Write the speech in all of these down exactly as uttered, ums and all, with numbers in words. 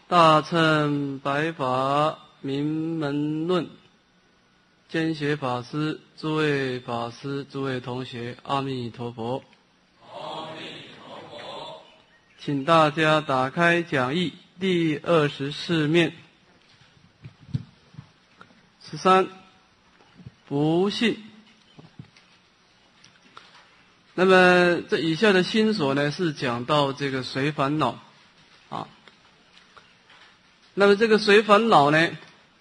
大乘白法名门论，兼学法师，诸位法师，诸位同学，阿弥陀佛。 阿弥陀佛。 请大家打开讲义第二十四面。十三，不信。那么这以下的心所呢，是讲到这个随烦恼啊。那么这个随烦恼呢，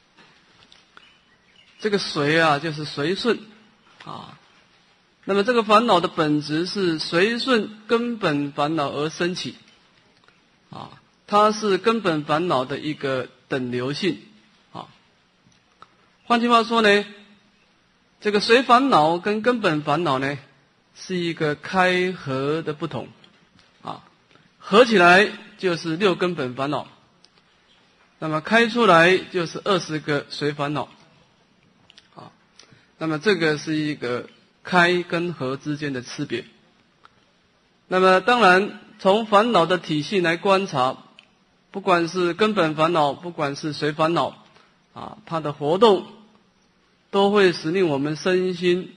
这个随啊就是随顺啊。那么这个烦恼的本质是随顺根本烦恼而生起啊，它是根本烦恼的一个等流性啊。换句话说呢，这个随烦恼跟根本烦恼呢是一个开合的不同啊，合起来就是六根本烦恼。那么开出来就是二十个随烦恼，啊，那么这个是一个开跟合之间的区别。那么当然，从烦恼的体系来观察，不管是根本烦恼，不管是随烦恼，啊，它的活动都会使令我们身心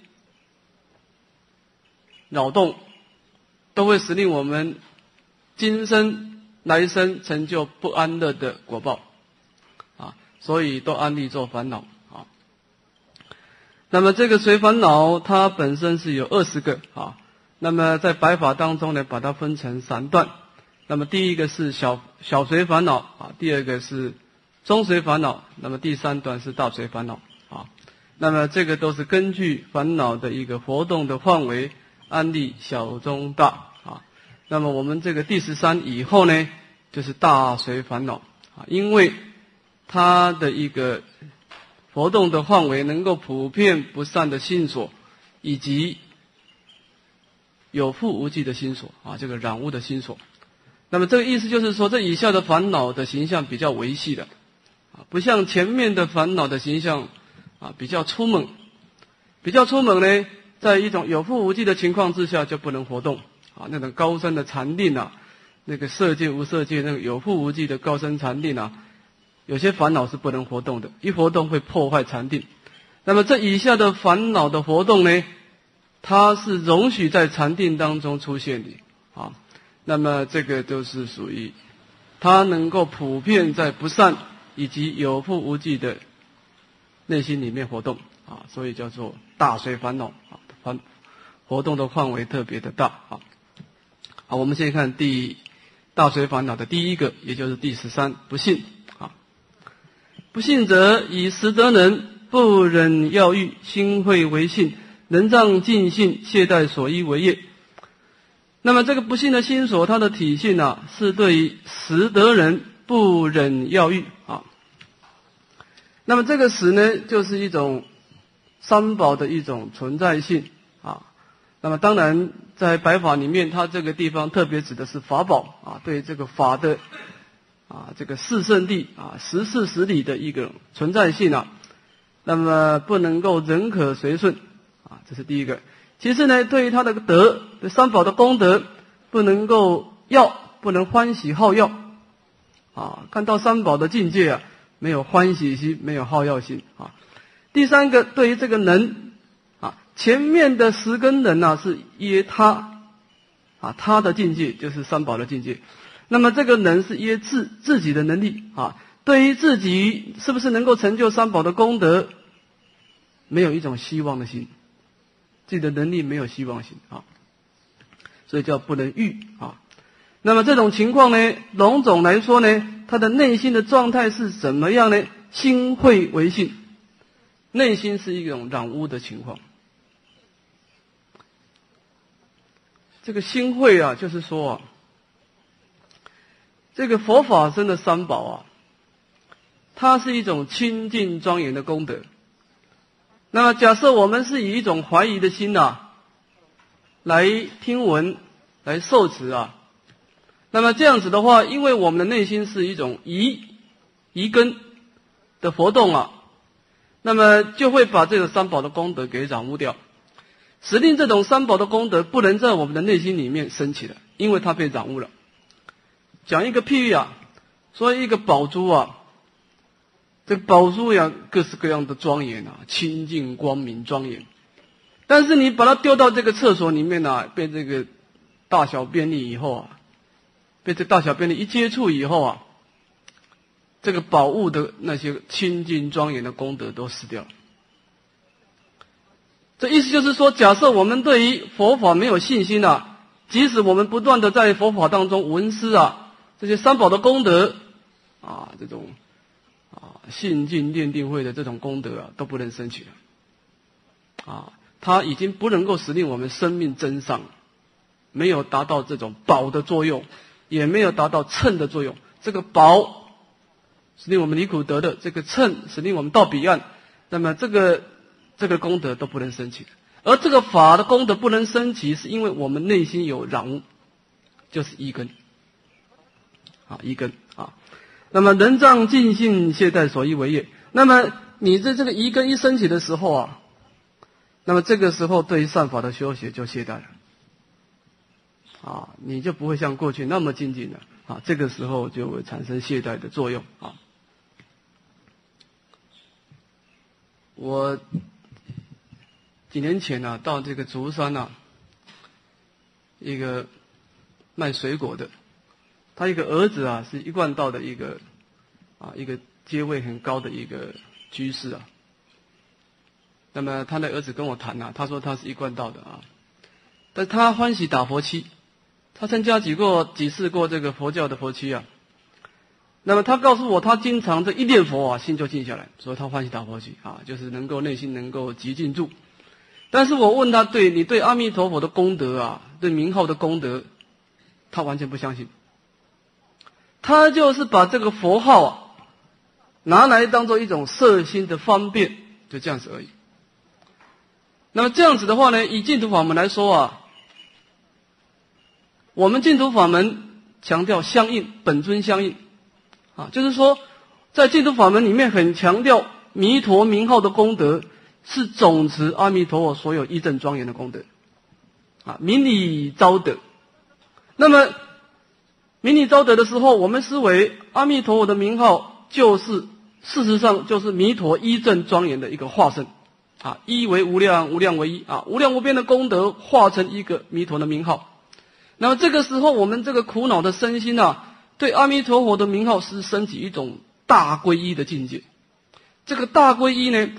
扰动，都会使令我们今生来生成就不安乐的果报。所以都安立做烦恼啊。那么这个随烦恼它本身是有二十个啊。那么在白法当中呢，把它分成三段。那么第一个是小小随烦恼啊，第二个是中随烦恼，那么第三段是大随烦恼啊。那么这个都是根据烦恼的一个活动的范围安立小中大啊。那么我们这个第十三以后呢，就是大随烦恼啊，因为它的一个活动的范围能够普遍不善的心所，以及有覆无记的心所啊，这个染污的心所。那么这个意思就是说，这以下的烦恼的形象比较维系的啊，不像前面的烦恼的形象啊比较粗猛，比较粗猛呢，在一种有覆无记的情况之下就不能活动啊，那种高深的禅定啊，那个色界无色界那个有覆无记的高深禅定啊。有些烦恼是不能活动的，一活动会破坏禅定。那么这以下的烦恼的活动呢，它是容许在禅定当中出现的啊。那么这个就是属于它能够普遍在不善以及有覆无记的内心里面活动啊，所以叫做大随烦恼啊，烦活动的范围特别的大啊。好，我们先看第大随烦恼的第一个，也就是第十三，不信。不信则以实得能，不忍要欲，心会为信，能障尽信，懈怠所依为业。那么这个不信的心所，它的体性啊，是对于实得人不忍要欲啊。那么这个实呢，就是一种三宝的一种存在性啊。那么当然在白法里面，它这个地方特别指的是法宝啊，对这个法的啊，这个四圣谛啊，十事实理的一个存在性啊，那么不能够人可随顺啊，这是第一个。其次呢，对于他的德，对三宝的功德，不能够要，不能欢喜好要啊。看到三宝的境界啊，没有欢喜心，没有好要心啊。第三个，对于这个能啊，前面的十根能啊，是耶他啊，他的境界就是三宝的境界。那么这个能是耶自自己的能力啊，对于自己是不是能够成就三宝的功德，没有一种希望的心，自己的能力没有希望心啊，所以叫不能欲啊。那么这种情况呢，笼总来说呢，他的内心的状态是怎么样呢？心会为信，内心是一种染污的情况。这个心会啊，就是说啊，这个佛法僧的三宝啊，它是一种清净庄严的功德。那么假设我们是以一种怀疑的心啊，来听闻，来受持啊，那么这样子的话，因为我们的内心是一种疑疑根的活动啊，那么就会把这个三宝的功德给染污掉，使令这种三宝的功德不能在我们的内心里面升起了，因为它被染污了。讲一个譬喻啊， 所以一个宝珠啊，这个宝珠呀，各式各样的庄严啊，清净光明庄严。但是你把它丢到这个厕所里面啊，被这个大小便利以后啊，被这大小便利一接触以后啊，这个宝物的那些清净庄严的功德都失掉了。这意思就是说，假设我们对于佛法没有信心啊，即使我们不断的在佛法当中闻思啊，这些三宝的功德啊，这种啊信净念定慧的这种功德啊，都不能升起了啊，它已经不能够使令我们生命增上，没有达到这种宝的作用，也没有达到称的作用。这个宝使令我们离苦得乐，这个称使令我们到彼岸，那么这个这个功德都不能升起的。而这个法的功德不能升起，是因为我们内心有染污，就是一根啊，一根啊。那么人障尽性懈怠所依为业，那么你在这个一根一升起的时候啊，那么这个时候对于善法的修学就懈怠了啊，你就不会像过去那么精进了啊，这个时候就会产生懈怠的作用啊。我几年前呢、啊，到这个竹山啊，一个卖水果的，他一个儿子啊，是一贯道的一个啊一个阶位很高的一个居士啊。那么他的儿子跟我谈啊，他说他是一贯道的啊，但是他欢喜打佛七，他参加几过几次过这个佛教的佛七啊。那么他告诉我，他经常这一念佛啊，心就静下来，所以他欢喜打佛七啊，就是能够内心能够极静住。但是我问他，对你对阿弥陀佛的功德啊，对名号的功德，他完全不相信。他就是把这个佛号啊，拿来当做一种摄心的方便，就这样子而已。那么这样子的话呢，以净土法门来说啊，我们净土法门强调相应，本尊相应啊，就是说在净土法门里面很强调弥陀名号的功德是总持阿弥陀佛所有依正庄严的功德啊，明理昭德。那么明理昭德的时候，我们思维阿弥陀佛的名号就是事实上就是弥陀依正庄严的一个化身啊，一为无量，无量为一啊，无量无边的功德化成一个弥陀的名号。那么这个时候，我们这个苦恼的身心啊，对阿弥陀佛的名号是升起一种大皈依的境界。这个大皈依呢，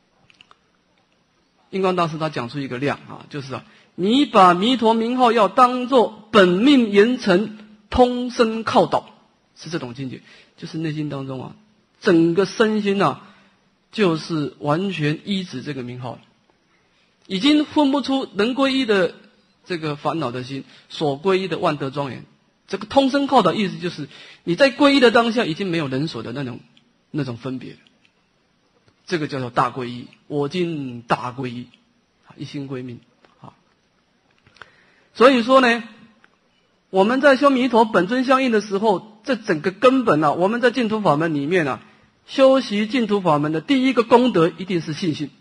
印光大师他讲出一个量啊，就是啊，你把弥陀名号要当作本命严成通身靠导，是这种境界，就是内心当中啊，整个身心啊，就是完全依止这个名号，已经分不出能皈依的这个烦恼的心，所皈依的万德庄严。这个通身靠导意思就是你在皈依的当下已经没有人所的那种那种分别，这个叫做大皈依。我今大皈依，一心归命啊。所以说呢，我们在修弥陀本尊相应的时候，这整个根本啊，我们在净土法门里面啊，修习净土法门的第一个功德一定是信心。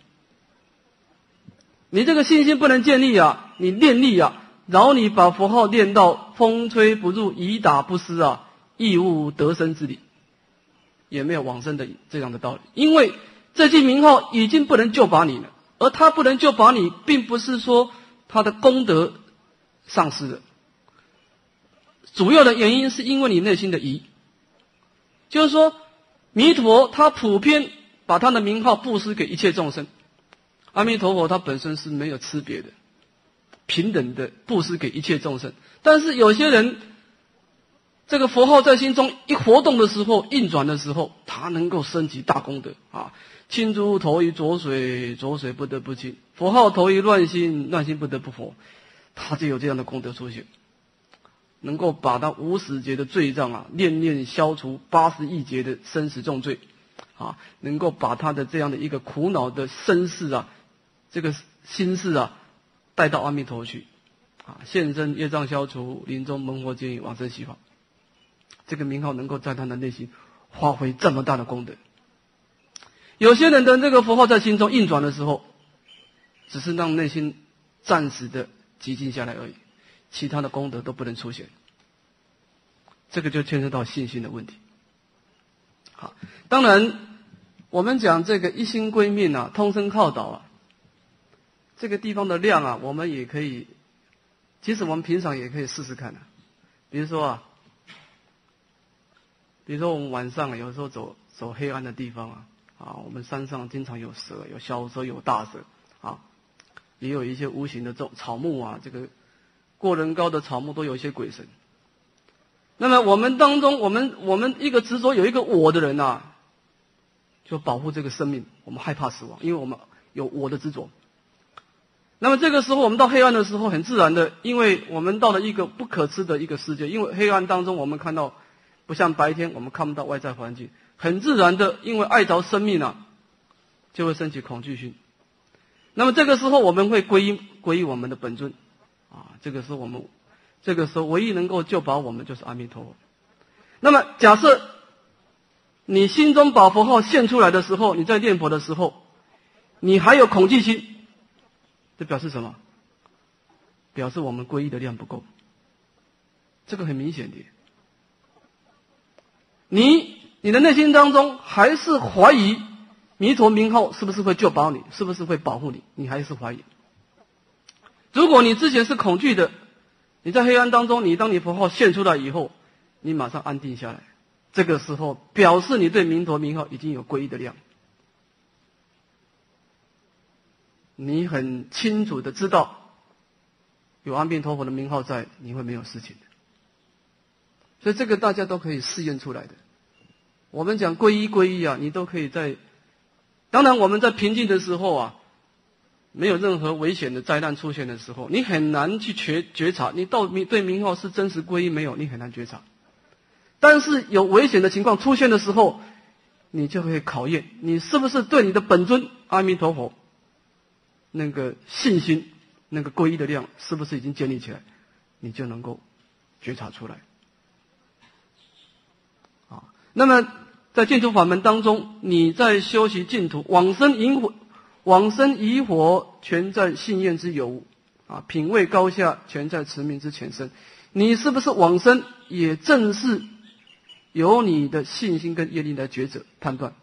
你这个信心不能建立啊，你念力啊，然后你把佛号念到风吹不入，雨打不湿啊，亦无得生之理，也没有往生的这样的道理。因为这句名号已经不能救拔你了，而它不能救拔你，并不是说它的功德丧失了，主要的原因是因为你内心的疑。就是说弥陀他普遍把他的名号布施给一切众生，阿弥陀佛他本身是没有区别的，平等的布施给一切众生。但是有些人这个佛号在心中一活动的时候，运转的时候，他能够升级大功德啊！清珠投于浊水，浊水不得不清；佛号投于乱心，乱心不得不佛。他就有这样的功德出现，能够把他无始劫的罪障啊，念念消除八十亿劫的生死重罪啊，能够把他的这样的一个苦恼的身世啊，这个心事啊，带到阿弥陀去啊，现身业障消除，临终蒙佛接引，往生西方。这个名号能够在他的内心发挥这么大的功德。有些人的这个佛号在心中运转的时候，只是让内心暂时的寂静下来而已，其他的功德都不能出现。这个就牵涉到信心的问题当然，我们讲这个一心归命啊，通身靠倒啊，这个地方的量啊，我们也可以，其实我们平常也可以试试看啊。比如说啊，比如说我们晚上有时候走走黑暗的地方啊，啊，我们山上经常有蛇，有小蛇，有大蛇啊，也有一些无形的种草木啊，这个过人高的草木都有一些鬼神。那么我们当中，我们我们一个执着有一个我的人啊，就保护这个生命，我们害怕死亡，因为我们有我的执着。那么这个时候我们到黑暗的时候，很自然的，因为我们到了一个不可知的一个世界，因为黑暗当中我们看到不像白天我们看不到外在环境，很自然的，因为爱着生命啊，就会升起恐惧心。那么这个时候我们会皈依皈依我们的本尊啊，这个时候我们这个时候唯一能够救保我们就是阿弥陀佛。那么假设你心中把佛号现出来的时候，你在念佛的时候，你还有恐惧心，这表示什么？表示我们皈依的量不够，这个很明显的。你你的内心当中还是怀疑弥陀名号是不是会救保你，是不是会保护你，你还是怀疑。如果你之前是恐惧的，你在黑暗当中，你当你佛号现出来以后，你马上安定下来，这个时候表示你对弥陀名号已经有皈依的量，你很清楚的知道有阿弥陀佛的名号在，你会没有事情的。所以这个大家都可以试验出来的。我们讲皈依皈依啊，你都可以在，当然我们在平静的时候啊，没有任何危险的灾难出现的时候，你很难去觉觉察，你到对名号是真实皈依没有，你很难觉察。但是有危险的情况出现的时候，你就会考验你是不是对你的本尊阿弥陀佛那个信心，那个皈依的量是不是已经建立起来，你就能够觉察出来。啊，那么在净土法门当中，你在修习净土，往生引火，往生疑火，全在信愿之有无啊，品位高下，全在持名之前身。你是不是往生，也正是由你的信心跟业力来抉择判断。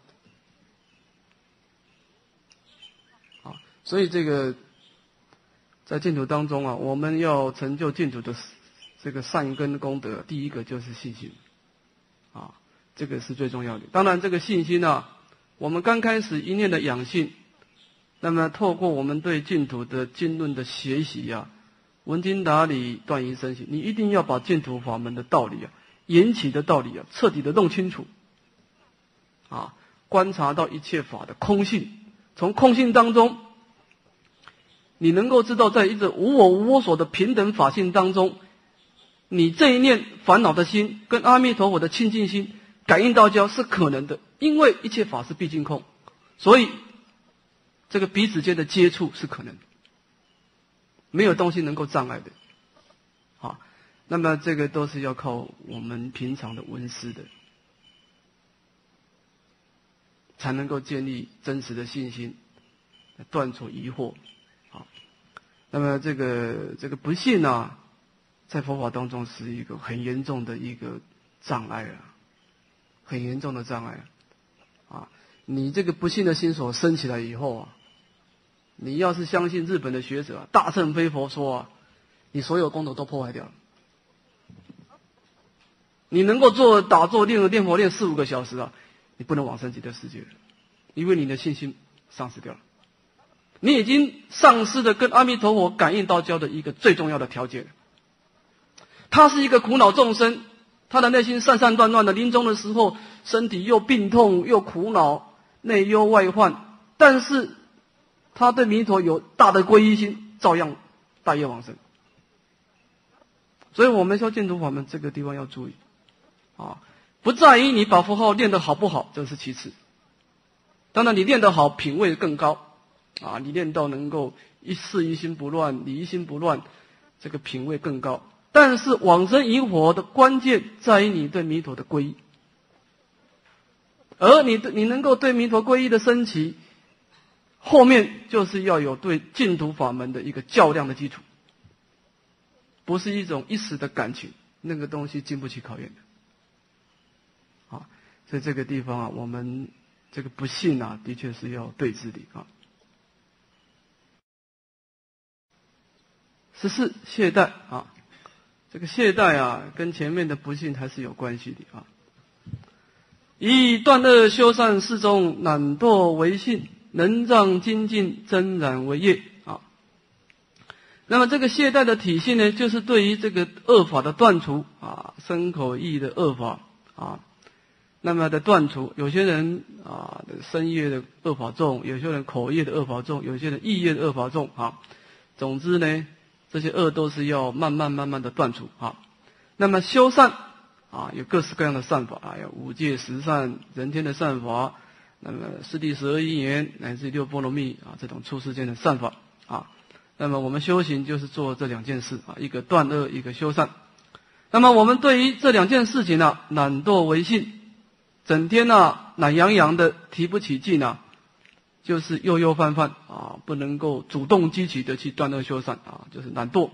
啊，所以这个在净土当中啊，我们要成就净土的这个善根功德，第一个就是信心。啊，这个是最重要的。当然这个信心啊，我们刚开始一念的养性，那么透过我们对净土的经论的学习啊，闻经达理，断疑生信，你一定要把净土法门的道理啊，缘起的道理啊，彻底的弄清楚。啊，观察到一切法的空性，从空性当中，你能够知道在一个无我无我所的平等法性当中，你这一念烦恼的心跟阿弥陀佛的清净心感应道交是可能的，因为一切法是毕竟空，所以这个彼此间的接触是可能的，没有东西能够障碍的。好，那么这个都是要靠我们平常的闻思的，才能够建立真实的信心，断除疑惑。好，那么这个这个不信啊，在佛法当中是一个很严重的一个障碍啊，很严重的障碍啊！啊，你这个不信的心所升起来以后啊，你要是相信日本的学者啊，大乘非佛说啊，你所有功德都破坏掉了。你能够做打坐练练佛练四五个小时啊，你不能往生极乐世界了，因为你的信心丧失掉了，你已经丧失了跟阿弥陀佛感应道交的一个最重要的条件。他是一个苦恼众生，他的内心散散乱乱的，临终的时候身体又病痛又苦恼，内忧外患，但是他对弥陀有大的皈依心，照样大业往生。所以我们说净土法门这个地方要注意啊，不在于你把佛号练得好不好，这是其次。当然你练得好，品位更高啊，你练到能够一事一心不乱，理一心不乱，这个品位更高。但是往生引火的关键在于你对弥陀的皈依，而你你能够对弥陀皈依的升起，后面就是要有对净土法门的一个较量的基础，不是一种一时的感情，那个东西经不起考验的。啊， 所以这个地方啊，我们这个不信啊，的确是要对治的啊。十四懈怠啊，这个懈怠啊，跟前面的不信还是有关系的啊。以断恶修善事中懒惰为信，能障精进增染为业啊。那么这个懈怠的体系呢，就是对于这个恶法的断除啊，身口意的恶法啊，那么的断除。有些人啊，身业的恶法重，有些人口业的恶法重，有些人意业的恶法重啊。总之呢，这些恶都是要慢慢慢慢的断除啊。那么修善啊，有各式各样的善法啊，有五戒十善、人天的善法，那么四谛十二因缘乃至六波罗蜜啊，这种出世间的善法啊。那么我们修行就是做这两件事啊，一个断恶，一个修善。那么我们对于这两件事情呢，懒惰为信，整天啊懒洋洋的提不起劲啊，就是悠悠泛泛啊，不能够主动积极的去断恶修善啊，就是懒惰。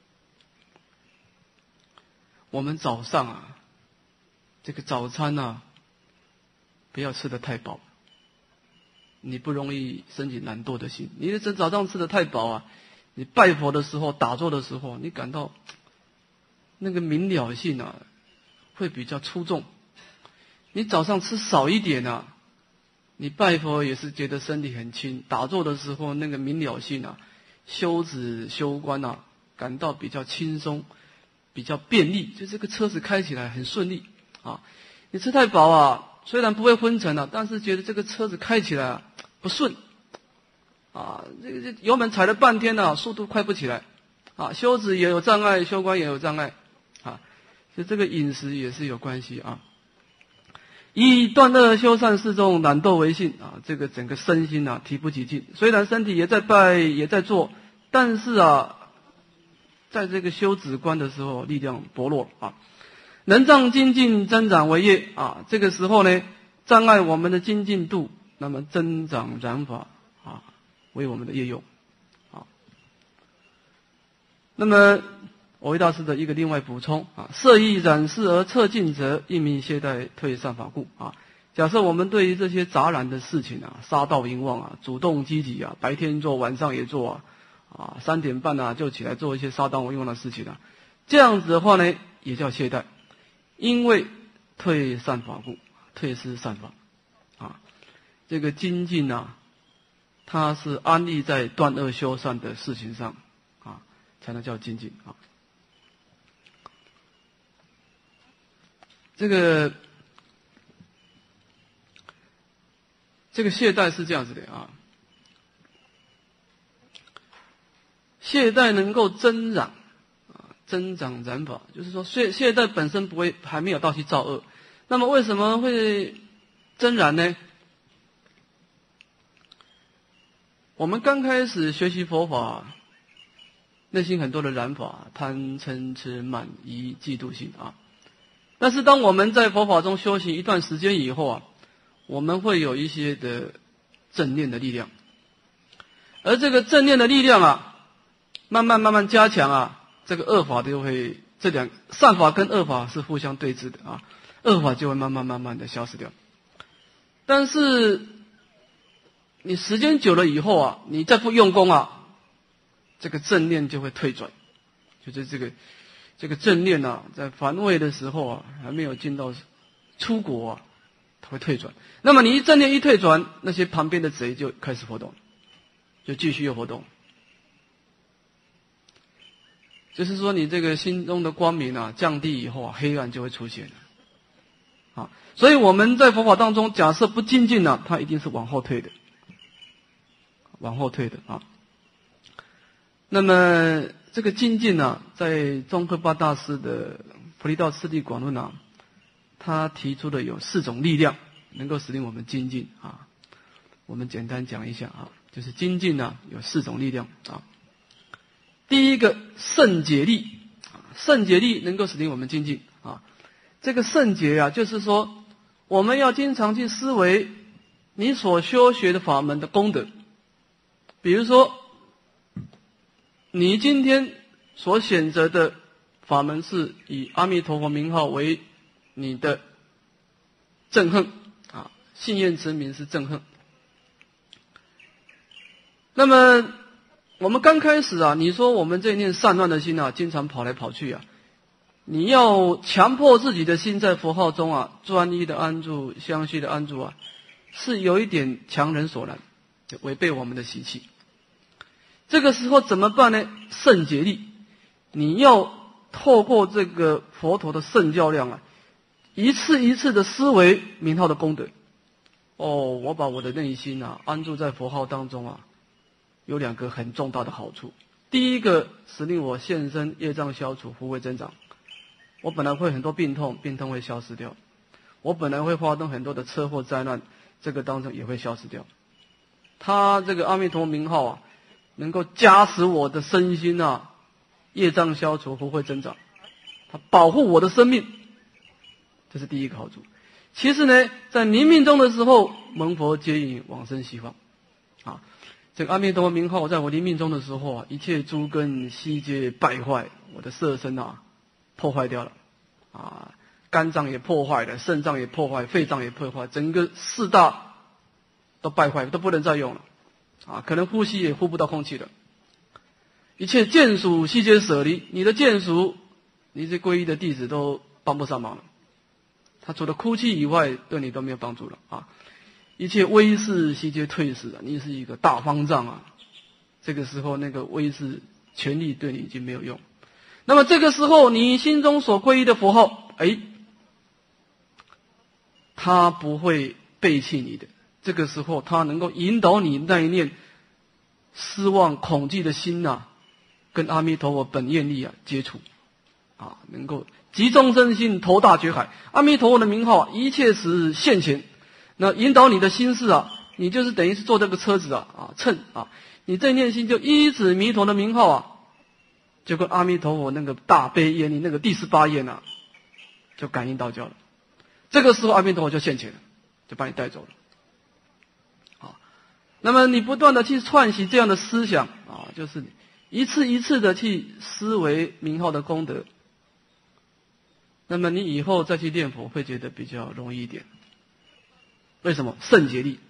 我们早上啊，这个早餐啊，不要吃得太饱，你不容易升起懒惰的心。你这早上吃得太饱啊，你拜佛的时候、打坐的时候，你感到那个明了性啊，会比较出众。你早上吃少一点啊，你拜佛也是觉得身体很轻，打坐的时候那个明了性啊，修止修观啊，感到比较轻松，比较便利，就这个车子开起来很顺利啊。你吃太饱啊，虽然不会昏沉啊，但是觉得这个车子开起来啊不顺啊，这个这油门踩了半天啊，速度快不起来啊，修止也有障碍，修观也有障碍啊，所以这个饮食也是有关系啊。以断恶修善事中懒惰为信啊，这个整个身心啊提不起劲，虽然身体也在拜也在做，但是啊，在这个修止观的时候力量薄弱啊。能障精进增长为业啊，这个时候呢，障碍我们的精进度，那么增长染法啊，为我们的业用啊。那么我为大师的一个另外补充啊，色意染饰而测尽者，一名懈怠退善法故啊。假设我们对于这些杂染的事情啊，杀盗淫妄啊，主动积极啊，白天做晚上也做啊，啊三点半啊就起来做一些杀盗淫妄的事情啊，这样子的话呢，也叫懈怠。因为退善法故，退失善法啊，这个精进啊，它是安立在断恶修善的事情上啊，才能叫精进啊。这个这个懈怠是这样子的啊，懈怠能够增染。增长染法，就是说懈懈怠本身不会还没有到去造恶，那么为什么会增染呢？我们刚开始学习佛法，内心很多的染法，贪嗔痴慢疑嫉妒心啊。但是当我们在佛法中修行一段时间以后啊，我们会有一些的正念的力量，而这个正念的力量啊，慢慢慢慢加强啊。这个恶法就会，这两善法跟恶法是互相对峙的啊，恶法就会慢慢慢慢的消失掉。但是你时间久了以后啊，你再不用功啊，这个正念就会退转，就是这个这个正念啊，在凡位的时候啊，还没有进到出国啊，它会退转。那么你一正念一退转，那些旁边的贼就开始活动，就继续又活动。就是说，你这个心中的光明啊降低以后啊，黑暗就会出现了。啊，所以我们在佛法当中，假设不精进呢、啊，它一定是往后退的，往后退的啊。那么这个精进呢、啊，在宗喀巴大师的《菩提道次第广论》啊，他提出的有四种力量，能够使令我们精进啊。我们简单讲一下啊，就是精进呢、啊、有四种力量啊。第一个圣解力，圣解力能够使令我们精进啊。这个圣解啊，就是说我们要经常去思维你所修学的法门的功德。比如说，你今天所选择的法门是以阿弥陀佛名号为你的憎恨啊，信愿持名是憎恨。那么我们刚开始啊，你说我们这念散乱的心啊，经常跑来跑去啊，你要强迫自己的心在佛号中啊，专一的安住，相续的安住啊，是有一点强人所难，违背我们的习气。这个时候怎么办呢？圣解力，你要透过这个佛陀的圣教量啊，一次一次的思维名号的功德。哦，我把我的内心啊安住在佛号当中啊，有两个很重大的好处。第一个是令我现身业障消除，福慧增长。我本来会很多病痛，病痛会消失掉。我本来会发生很多的车祸灾难，这个当中也会消失掉。他这个阿弥陀名号啊，能够加持我的身心啊，业障消除，福慧增长。他保护我的生命，这是第一个好处。其次呢，在临命终的时候，蒙佛接引往生西方。啊，这个阿弥陀名号在我临命终的时候啊，一切诸根悉皆败坏，我的色身啊破坏掉了，啊，肝脏也破坏了，肾脏也破坏，肺脏也破坏，整个四大都败坏，都不能再用了，啊，可能呼吸也呼不到空气了。一切眷属悉皆舍离，你的眷属，你这皈依的弟子都帮不上忙了，他除了哭泣以外，对你都没有帮助了啊。一切威势悉皆退失啊，你是一个大方丈啊，这个时候那个威势权力对你已经没有用。那么这个时候你心中所皈依的佛号，哎，他不会背弃你的。这个时候他能够引导你那一念失望恐惧的心啊，跟阿弥陀佛本愿力啊接触啊，能够集众生心投大觉海。阿弥陀佛的名号啊，一切时现前，那引导你的心事啊，你就是等于是坐这个车子啊啊乘啊，你这念心就依止弥陀的名号啊，就跟阿弥陀佛那个大悲愿力那个第十八愿啊，就感应道交了。这个时候阿弥陀佛就现前了，就把你带走了。啊，那么你不断的去串习这样的思想啊，就是一次一次的去思维名号的功德，那么你以后再去念佛会觉得比较容易一点。为什么？圣解力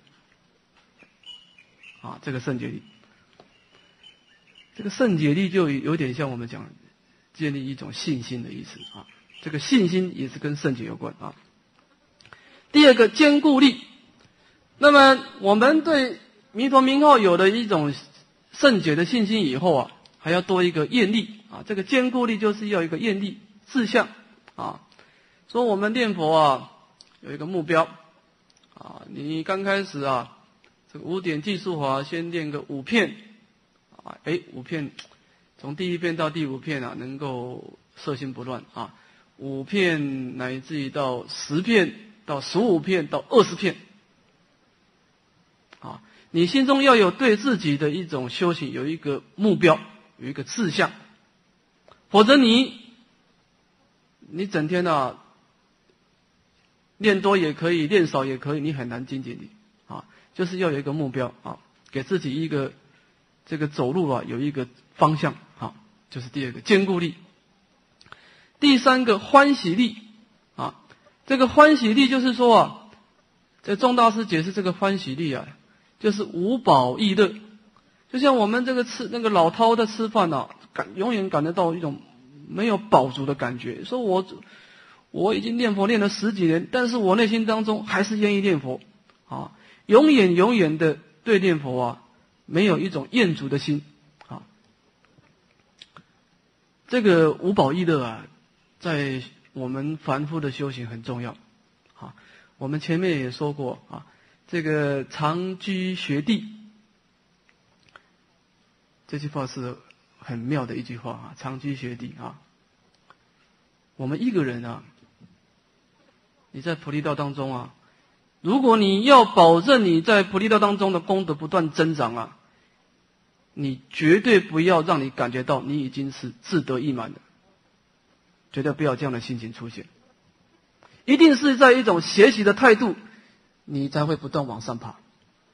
啊，这个圣解力，这个圣解力就有点像我们讲建立一种信心的意思啊。这个信心也是跟圣解有关啊。第二个坚固力，那么我们对弥陀名号有了一种圣解的信心以后啊，还要多一个愿力啊。这个坚固力就是要一个愿力志向啊。说我们念佛啊，有一个目标啊，你刚开始啊，这个五点计数法先念个五片啊，哎，五片，从第一片到第五片啊，能够摄心不乱啊，五片乃至于到十片到十五片到二十片啊，你心中要有对自己的一种修行有一个目标，有一个志向，否则你你整天啊练多也可以，练少也可以，你很难精进力啊，就是要有一个目标啊，给自己一个这个走路啊有一个方向啊，就是第二个坚固力。第三个欢喜力啊，这个欢喜力就是说啊，在宗大师解释这个欢喜力啊，就是无饱亦乐，就像我们这个吃那个老饕在吃饭啊，感永远感得到一种没有饱足的感觉。说我我已经念佛念了十几年，但是我内心当中还是愿意念佛啊，永远永远的对念佛啊没有一种厌足的心啊。这个无饱亦乐啊，在我们凡夫的修行很重要啊。我们前面也说过啊，这个常居学地，这句话是很妙的一句话啊，常居学地啊。我们一个人啊，你在菩提道当中啊，如果你要保证你在菩提道当中的功德不断增长啊，你绝对不要让你感觉到你已经是自得意满的，绝对不要这样的心情出现，一定是在一种学习的态度，你才会不断往上爬。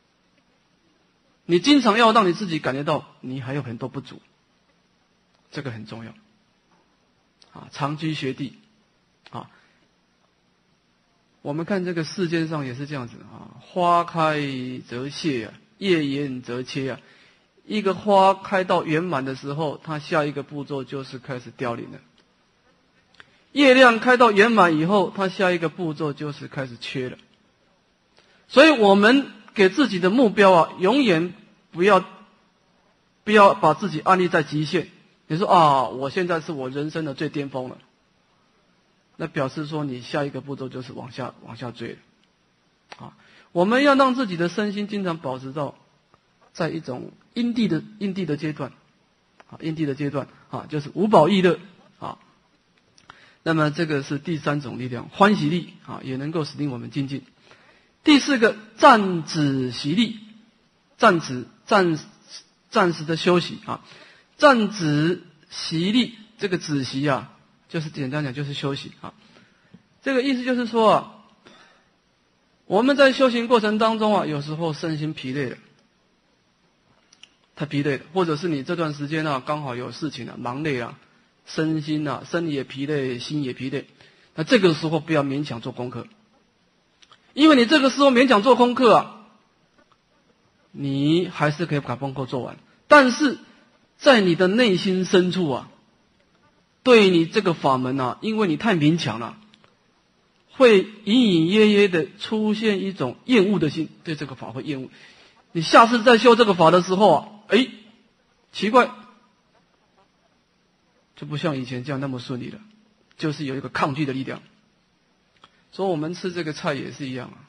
你经常要让你自己感觉到你还有很多不足，这个很重要啊。常居学地啊， 我们看这个世间上也是这样子啊，花开则谢啊，叶严则切啊。一个花开到圆满的时候，它下一个步骤就是开始凋零了。叶亮开到圆满以后，它下一个步骤就是开始缺了。所以我们给自己的目标啊，永远不要不要把自己安立在极限。你说啊，我现在是我人生的最巅峰了，那表示说你下一个步骤就是往下往下坠了。啊，我们要让自己的身心经常保持到在一种因地的因地的阶段，啊，因地的阶段啊，就是无宝益乐啊。那么这个是第三种力量，欢喜力啊，也能够使令我们精进。第四个暂止息力，暂止暂暂时的休息啊，暂止息力，这个止息啊，就是简单讲就是休息啊。这个意思就是说啊，我们在修行过程当中啊，有时候身心疲累了，太疲累了，或者是你这段时间啊，刚好有事情啊，忙累啊，身心啊，身体也疲累，心也疲累，那这个时候不要勉强做功课，因为你这个时候勉强做功课啊，你还是可以把功课做完，但是在你的内心深处啊，对你这个法门啊，因为你太勉强了，会隐隐约约的出现一种厌恶的心，对这个法会厌恶。你下次再修这个法的时候啊，哎，奇怪，就不像以前这样那么顺利了，就是有一个抗拒的力量。所以我们吃这个菜也是一样啊，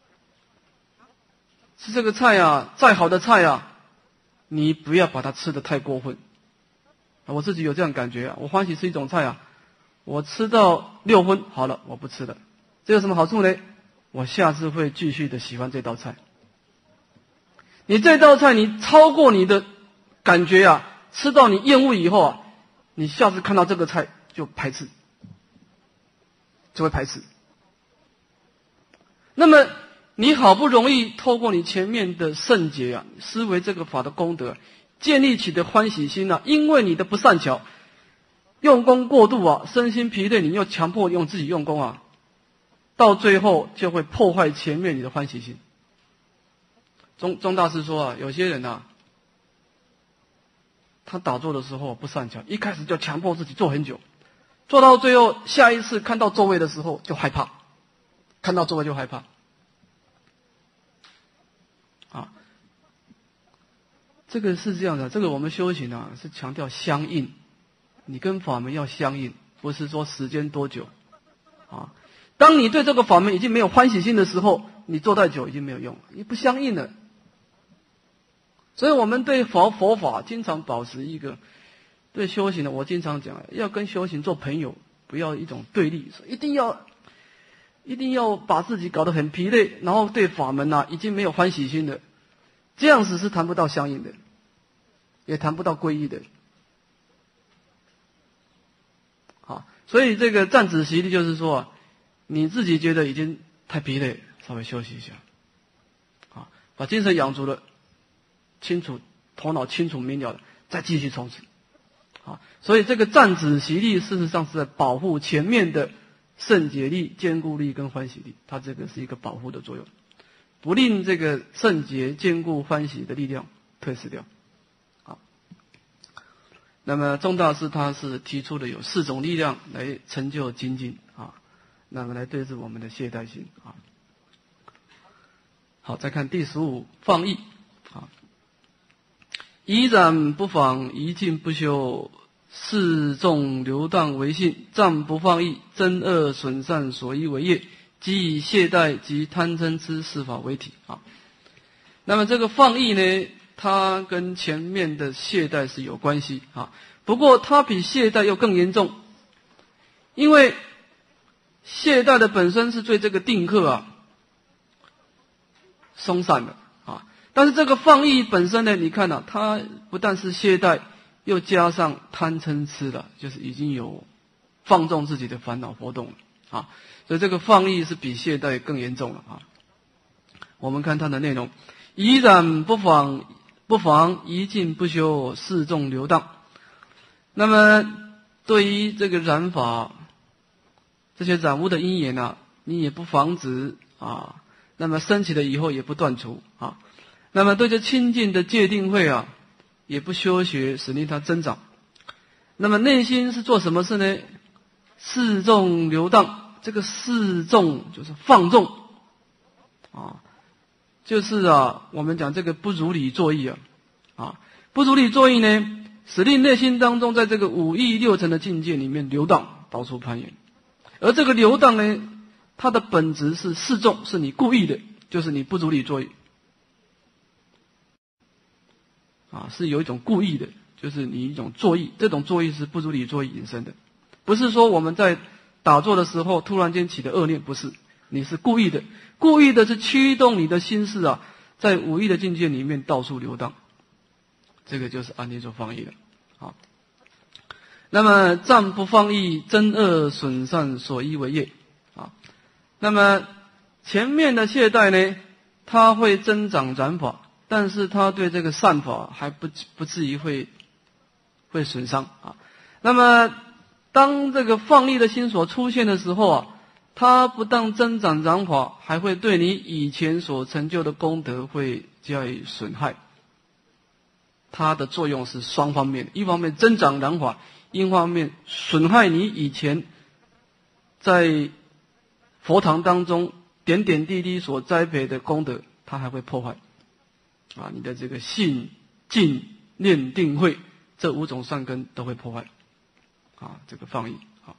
吃这个菜啊，再好的菜啊，你不要把它吃得太过分。我自己有这样感觉啊，我欢喜吃一种菜啊，我吃到六分好了，我不吃了。这有什么好处呢？我下次会继续的喜欢这道菜。你这道菜你超过你的感觉啊，吃到你厌恶以后啊，你下次看到这个菜就排斥，就会排斥。那么你好不容易透过你前面的圣洁啊，思维这个法的功德，建立起的欢喜心啊，因为你的不善巧，用功过度啊，身心疲累，你又强迫用自己用功啊，到最后就会破坏前面你的欢喜心。宗宗大师说啊，有些人啊，他打坐的时候不善巧，一开始就强迫自己坐很久，坐到最后，下一次看到座位的时候就害怕，看到座位就害怕。啊，这个是这样的，这个我们修行啊是强调相应，你跟法门要相应，不是说时间多久。啊，当你对这个法门已经没有欢喜心的时候，你坐太久已经没有用，你不相应了。所以我们对佛佛法经常保持一个，对修行的我经常讲，要跟修行做朋友，不要一种对立，一定要一定要把自己搞得很疲累，然后对法门啊已经没有欢喜心的，这样子是谈不到相应的，也谈不到皈依的。好，所以这个暂止息力就是说啊，你自己觉得已经太疲累，稍微休息一下，啊，把精神养足了，清楚头脑清楚明了了，再继续冲刺。啊，所以这个暂止息力事实上是在保护前面的圣洁力、坚固力跟欢喜力，它这个是一个保护的作用，不令这个圣洁、坚固、欢喜的力量退失掉。好，那么宗大师他是提出的有四种力量来成就精进啊，那么来对治我们的懈怠心啊。好，再看第十五，放逸啊。怡然不妨，一静不修，示众流荡为性，暂不放逸，真恶损善所依为业，即以懈怠及贪嗔痴四法为体啊。那么这个放逸呢，它跟前面的懈怠是有关系啊，不过它比懈怠又更严重，因为懈怠的本身是对这个定课啊松散的啊。但是这个放逸本身呢，你看啊，它不但是懈怠，又加上贪嗔痴了，就是已经有放纵自己的烦恼活动了啊。所以这个放逸是比懈怠更严重了啊。我们看它的内容：怡然不妨，不妨一静不修，示众流荡。那么对于这个染法，这些染污的因缘啊， 你也不防止啊，那么升起了以后也不断除啊，那么对这清净的戒定慧啊，也不修学，使令它增长。那么内心是做什么事呢？示众流荡，这个示众就是放纵啊，就是啊，我们讲这个不如理作意啊，啊，不如理作意呢，使令内心当中在这个五欲六尘的境界里面流荡，到处攀岩。而这个流荡呢，它的本质是示众，是你故意的，就是你不如理作意啊，是有一种故意的，就是你一种作意，这种作意是不如理作意引生的，不是说我们在打坐的时候突然间起的恶念，不是，你是故意的，故意的是驱动你的心事啊，在五欲的境界里面到处流荡，这个就是安立所放逸了。好，那么暂不放逸，真恶损善所依为业啊。那么前面的懈怠呢，它会增长染法，但是它对这个善法还不不至于会会损伤啊。那么当这个放逸的心所出现的时候啊，它不但增长染法，还会对你以前所成就的功德会加以损害。它的作用是双方面的，一方面增长染法，一方面损害你以前在佛堂当中点点滴滴所栽培的功德，它还会破坏啊，你的这个信、静、念、定、慧这五种善根都会破坏啊，这个放逸啊。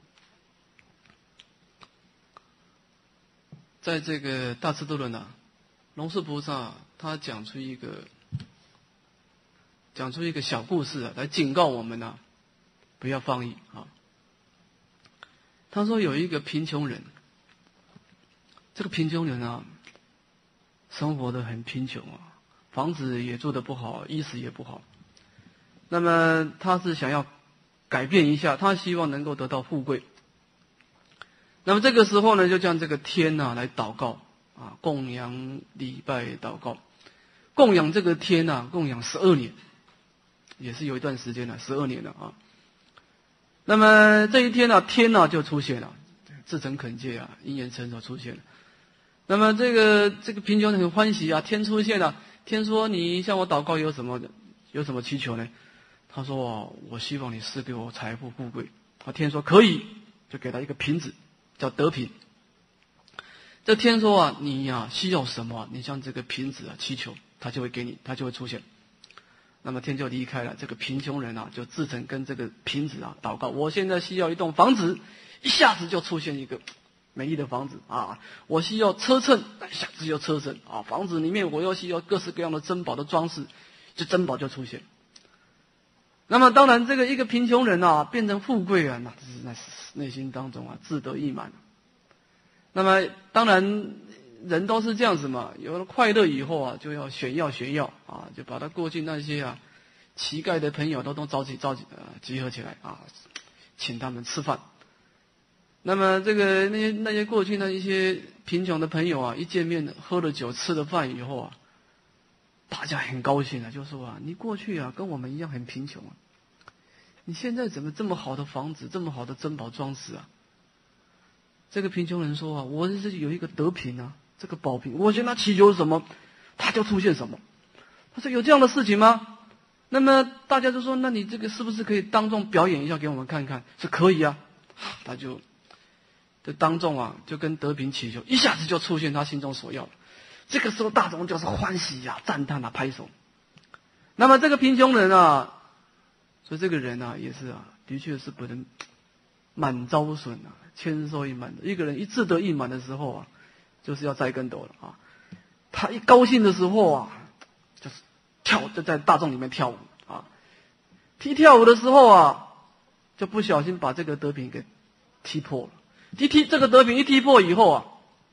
在这个大智度论啊，龙树菩萨他讲出一个讲出一个小故事啊，来警告我们啊，不要放逸啊。他说有一个贫穷人，这个贫穷人啊，生活的很贫穷啊，房子也住得不好，衣食也不好。那么他是想要改变一下，他希望能够得到富贵。那么这个时候呢，就将这个天啊来祷告啊，供养礼拜祷告，供养这个天啊，供养十二年，也是有一段时间了，十二年了啊。那么这一天呢、啊，天啊就出现了，至诚恳切啊，因缘成熟出现了。那么这个这个贫穷人很欢喜啊，天出现了，天说你向我祷告有什么有什么祈求呢？他说、哦、我希望你赐给我财富富贵。啊，天说可以，就给他一个瓶子，叫德瓶。这天说啊，你呀、啊、需要什么，你向这个瓶子啊祈求，他就会给你，他就会出现。那么天就离开了，这个贫穷人啊，就自诚跟这个瓶子啊祷告，我现在需要一栋房子，一下子就出现一个美丽的房子啊！我需要车乘，一下子就车乘啊！房子里面我又需要各式各样的珍宝的装饰，这珍宝就出现。那么当然，这个一个贫穷人啊，变成富贵啊，那是那是内心当中啊自得意满。那么当然。人都是这样子嘛，有了快乐以后啊，就要炫耀炫耀啊，就把他过去那些啊乞丐的朋友都都召集召集呃集合起来啊，请他们吃饭。那么这个那些那些过去那一些贫穷的朋友啊，一见面喝了酒吃了饭以后啊，大家很高兴啊，就说啊，你过去啊跟我们一样很贫穷啊，你现在怎么这么好的房子，这么好的珍宝装饰啊？这个贫穷人说啊，我是有一个德品啊。这个宝瓶，我向他祈求什么，他就出现什么。他说有这样的事情吗？那么大家就说，那你这个是不是可以当众表演一下给我们看看？是可以啊。他就就当众啊，就跟德平祈求，一下子就出现他心中所要的。这个时候大众就是欢喜呀、啊、赞叹啊、拍手。那么这个贫穷人啊，所以这个人啊也是啊，的确是不能满招损啊，谦受益满的。一个人一志得意满的时候啊，就是要栽跟斗了啊！他一高兴的时候啊，就是跳，就在大众里面跳舞啊。踢跳舞的时候啊，就不小心把这个德品给踢破了。踢踢这个德品一踢破以后啊，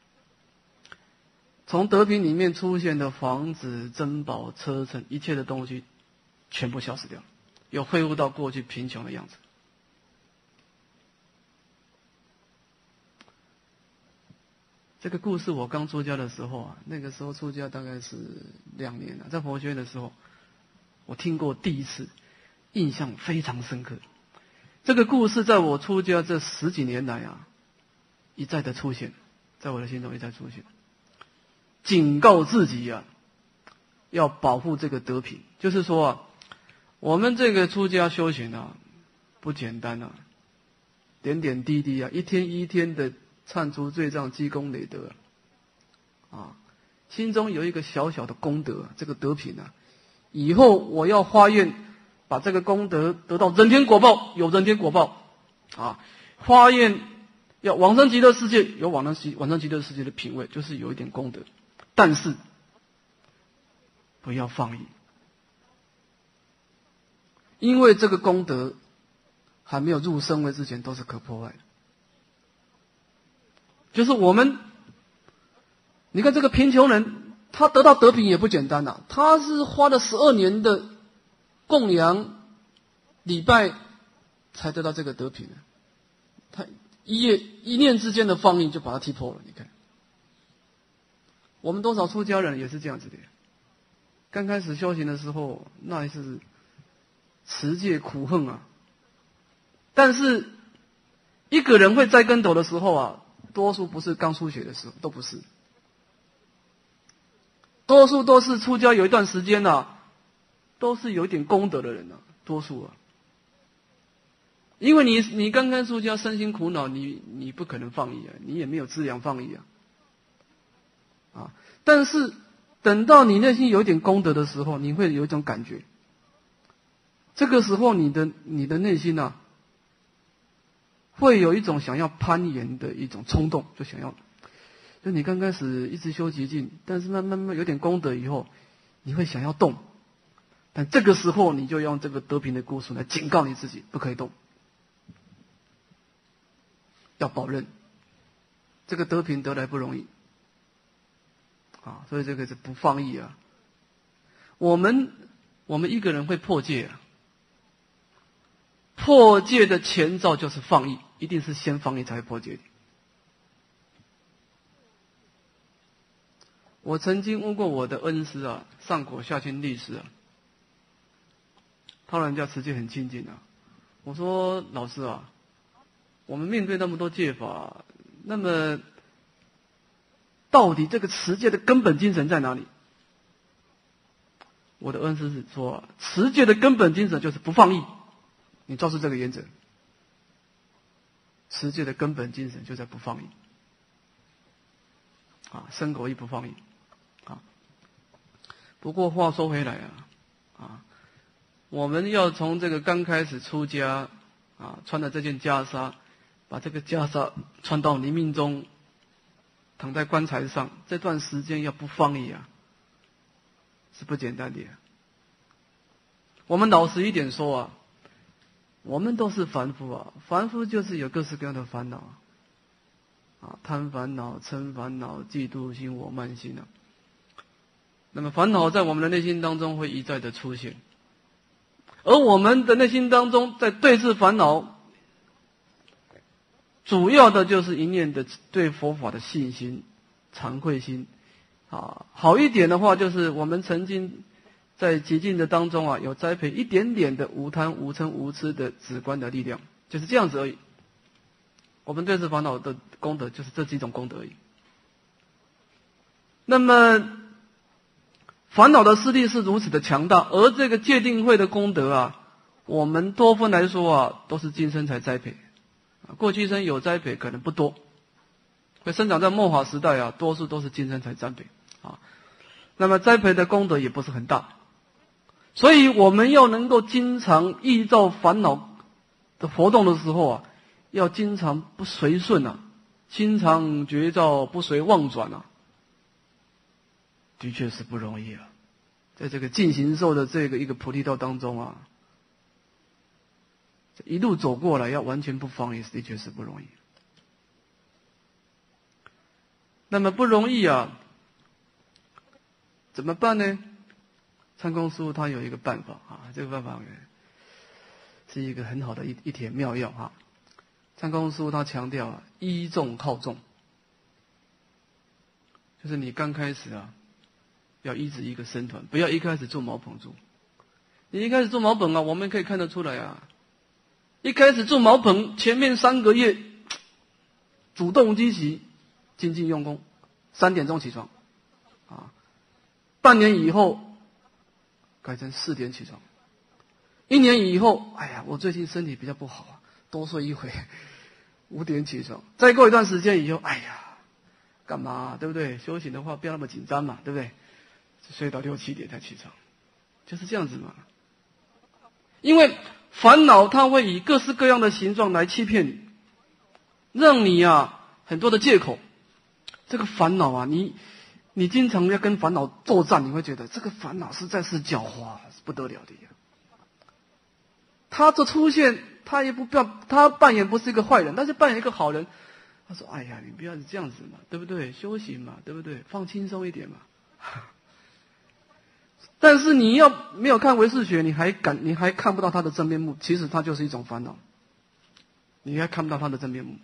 从德品里面出现的房子、珍宝、车乘，一切的东西全部消失掉，又恢复到过去贫穷的样子。这个故事我刚出家的时候啊，那个时候出家大概是两年了，在佛学院的时候，我听过第一次，印象非常深刻。这个故事在我出家这十几年来啊，一再的出现在我的心中一再出现，警告自己啊，要保护这个德品。就是说啊，我们这个出家修行啊，不简单啊，点点滴滴啊，一天一天的忏除罪障、积功累德啊，心中有一个小小的功德，这个德品啊，以后我要发愿把这个功德得到人天果报，有人天果报啊，发愿要往生极乐世界，有往生极往生极乐世界的品位，就是有一点功德，但是不要放逸，因为这个功德还没有入圣位之前都是可破坏的。就是我们，你看这个贫穷人，他得到德品也不简单呐、啊，他是花了十二年的供养礼拜才得到这个德品的，他一夜一念之间的放逸就把他踢破了。你看，我们多少出家人也是这样子的，刚开始修行的时候，那也是持戒苦恨啊。但是一个人会栽跟斗的时候啊，多数不是刚出学的时候，都不是，多数都是出家有一段时间啊，都是有一点功德的人啊，多数啊。因为你你刚刚出家，身心苦恼，你你不可能放逸啊，你也没有资粮放逸啊，啊！但是等到你内心有一点功德的时候，你会有一种感觉，这个时候你的你的内心啊，会有一种想要攀岩的一种冲动，就想要，就你刚开始一直修极静，但是慢慢慢有点功德以后，你会想要动，但这个时候你就用这个德品的故事来警告你自己，不可以动。要保认，这个德品得来不容易啊，所以这个是不放逸啊。我们我们一个人会破戒啊，破戒的前兆就是放逸，一定是先放逸才会破戒的。我曾经问过我的恩师啊，上果下亲律师啊，他老人家持戒很清净啊。我说老师啊，我们面对那么多戒法，那么到底这个持戒的根本精神在哪里？我的恩师是说，持戒的根本精神就是不放逸，你照是这个原则。持戒的根本精神就在不放逸啊，身口意不放逸啊。不过话说回来啊，啊，我们要从这个刚开始出家啊，穿的这件袈裟，把这个袈裟穿到泥泞中，躺在棺材上，这段时间要不放逸啊，是不简单的。我们老实一点说啊，我们都是凡夫啊，凡夫就是有各式各样的烦恼啊，贪烦恼、嗔烦恼、嫉妒心、我慢心啊。那么烦恼在我们的内心当中会一再的出现，而我们的内心当中在对治烦恼，主要的就是一念的对佛法的信心、惭愧心啊。好一点的话，就是我们曾经在极静的当中啊，有栽培一点点的无贪、无嗔、无痴的止观的力量，就是这样子而已。我们对治烦恼的功德就是这几种功德而已。那么烦恼的势力是如此的强大，而这个戒定慧的功德啊，我们多分来说啊，都是今生才栽培。过去生有栽培可能不多，会生长在末法时代啊，多数都是今生才栽培啊。那么栽培的功德也不是很大，所以我们要能够经常依照烦恼的活动的时候啊，要经常不随顺啊，经常觉照不随妄转啊，的确是不容易啊。在这个进行受的这个一个菩提道当中啊，一路走过来，要完全不放逸，的确是不容易。那么不容易啊，怎么办呢？参公师父他有一个办法啊，这个办法是一个很好的一一帖妙药哈。参公师父他强调啊，依众靠众，就是你刚开始啊，要依止一个僧团，不要一开始做茅棚住。你一开始做茅棚啊，我们可以看得出来啊。一开始做茅棚，前面三个月主动积极， 精进用功，三点钟起床，啊，半年以后改成四点起床，一年以后，哎呀，我最近身体比较不好啊，多睡一回，五点起床，再过一段时间以后，哎呀，干嘛啊，对不对？修行的话不要那么紧张嘛，对不对？睡到六七点才起床，就是这样子嘛。因为烦恼它会以各式各样的形状来欺骗你，让你啊很多的借口。这个烦恼啊，你你经常要跟烦恼作战，你会觉得这个烦恼实在是狡猾，是不得了的呀。他的出现，他也不表，他扮演不是一个坏人，他是扮演一个好人。他说：“哎呀，你不要这样子嘛，对不对？修行嘛，对不对？放轻松一点嘛。”但是你要没有看唯识学，你还感你还看不到它的真面目。其实它就是一种烦恼，你还看不到它的真面目。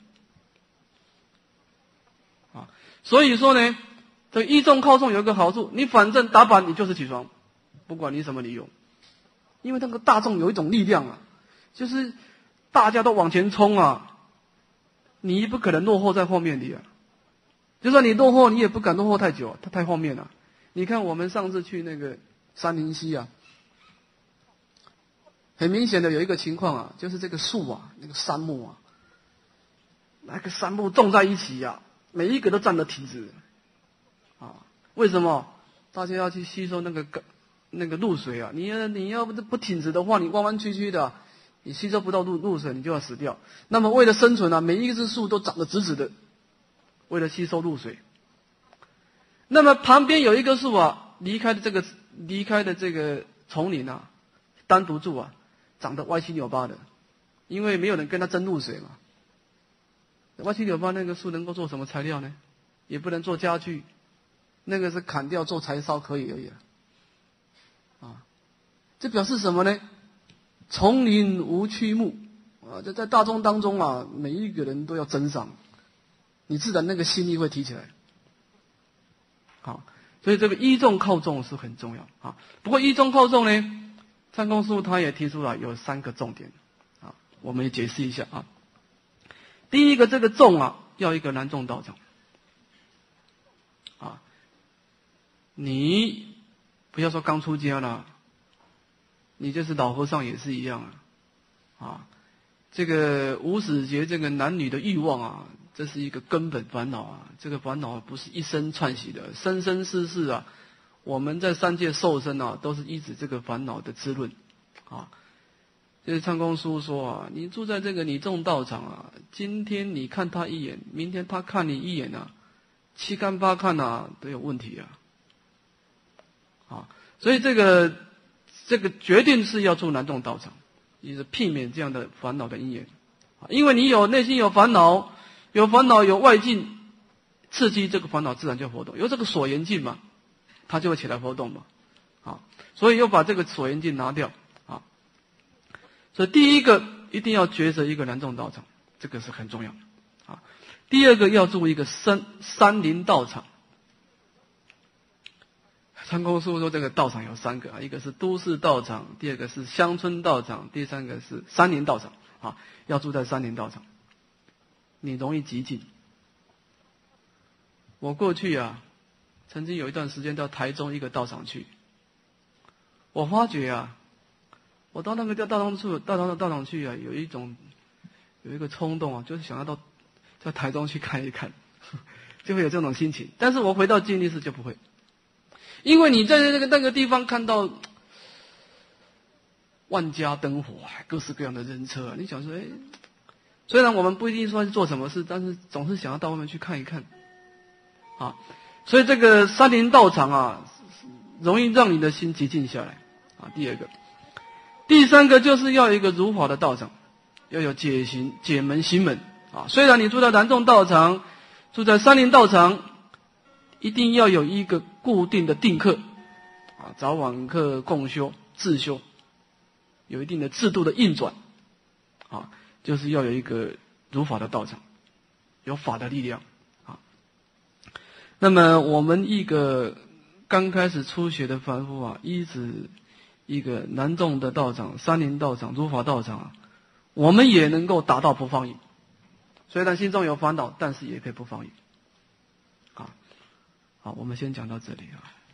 啊，所以说呢，这依重靠重有一个好处，你反正打板你就是起床，不管你什么理由，因为那个大众有一种力量啊，就是大家都往前冲啊，你不可能落后在后面的啊。就算你落后，你也不敢落后太久，它太后面了。你看我们上次去那个杉林溪啊，很明显的有一个情况啊，就是这个树啊，那个杉木啊，那个杉木种在一起啊，每一个都站得挺直啊。为什么？大家要去吸收那个那个露水啊，你要你要不不挺直的话，你弯弯曲曲的，你吸收不到露露水，你就要死掉。那么为了生存啊，每一只树都长得直直的，为了吸收露水。那么旁边有一棵树啊，离开的这个离开的这个丛林啊，单独住啊，长得歪七扭八的，因为没有人跟它争露水嘛。歪七扭八那个树能够做什么材料呢？也不能做家具，那个是砍掉做柴烧可以而已啊。啊，这表示什么呢？丛林无曲目啊，这在大众当中啊，每一个人都要珍赏，你自然那个心力会提起来。好，所以这个依重靠重是很重要啊。不过依重靠重呢，参公书他也提出了有三个重点啊，我们也解释一下啊。第一个，这个重啊，要一个南众道场啊。你不要说刚出家了，你就是老和尚也是一样啊。啊，这个无始劫这个男女的欲望啊，这是一个根本烦恼啊！这个烦恼不是一生串习的，生生世世啊，我们在三界受生啊，都是依止这个烦恼的滋润啊。就是参公书说啊，你住在这个你众道场啊，今天你看他一眼，明天他看你一眼啊，七看八看啊，都有问题啊。啊，所以这个这个决定是要住南众道场，也是避免这样的烦恼的因缘。因为你有内心有烦恼。有烦恼有外境刺激，这个烦恼自然就活动。有这个所缘境嘛，它就会起来活动嘛。啊，所以要把这个所缘境拿掉啊。所以第一个一定要抉择一个南众道场，这个是很重要啊。第二个要住一个山山林道场。参公书说这个道场有三个啊，一个是都市道场，第二个是乡村道场，第三个是山林道场啊。要住在山林道场。你容易极静。我过去啊，曾经有一段时间到台中一个道场去，我发觉啊，我到那个叫道场处道场的道场去啊，有一种有一个冲动啊，就是想要到到台中去看一看，就会有这种心情。但是我回到净力寺就不会，因为你在那个那个地方看到万家灯火，各式各样的人车啊，你想说，哎。虽然我们不一定说是做什么事，但是总是想要到外面去看一看，啊，所以这个山林道场啊，容易让你的心寂静下来，啊，第二个，第三个就是要有一个如法的道场，要有解行解门行门，啊，虽然你住在南众道场，住在山林道场，一定要有一个固定的定课，啊，早晚课共修自修，有一定的制度的运转，啊。就是要有一个如法的道场，有法的力量啊。那么我们一个刚开始初学的凡夫啊，依止一个南众的道场、山林道场、如法道场啊，我们也能够达到不放逸。虽然心中有烦恼，但是也可以不放逸好，我们先讲到这里啊。